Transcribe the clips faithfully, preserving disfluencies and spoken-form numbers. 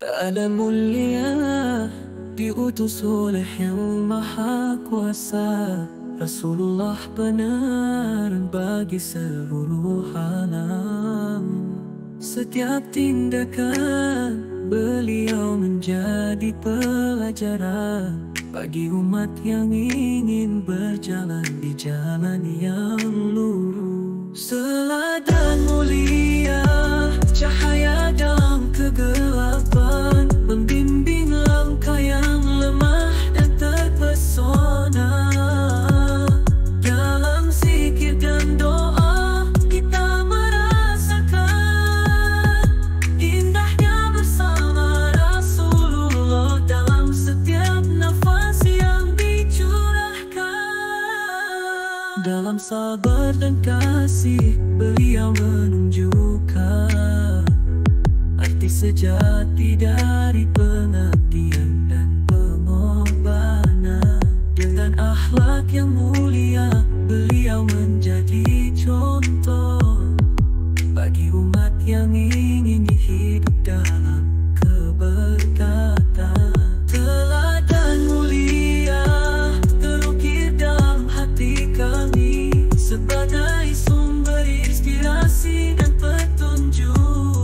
Tak ada mulia diutus oleh Yang Maha Kuasa. Rasulullah benar bagi seluruh alam. Setiap tindakan beliau menjadi pelajaran bagi umat yang ingin berjalan di jalan yang lurus. Seladan mulia, cahaya dalam kegelapan, membimbing langkah yang lemah dan terpesona. Dalam zikir dan doa kita merasakan indahnya bersama Rasulullah dalam setiap nafas yang dicurahkan. Dalam sabar dan kasih beliau menunjukkan arti sejati dari pengabdian dan pengorbanan. Dengan akhlak yang mulia beliau menjadi contoh bagi umat yang ingin hidup dalam keberkatan. Teladan mulia terukir dalam hati kami sebagai sumber inspirasi dan petunjuk.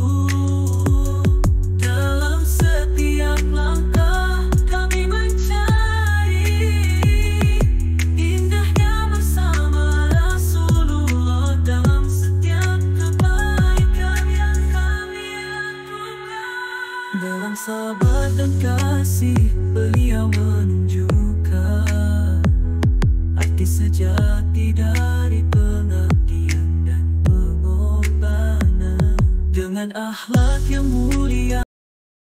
Dalam setiap langkah kami mencari indahnya bersama Rasulullah dalam setiap kebaikan yang kami lakukan. Dalam sabar dan kasih beliau menunjukkan arti sejati dari pengabdian dan pengorbanan. Dengan akhlak yang mulia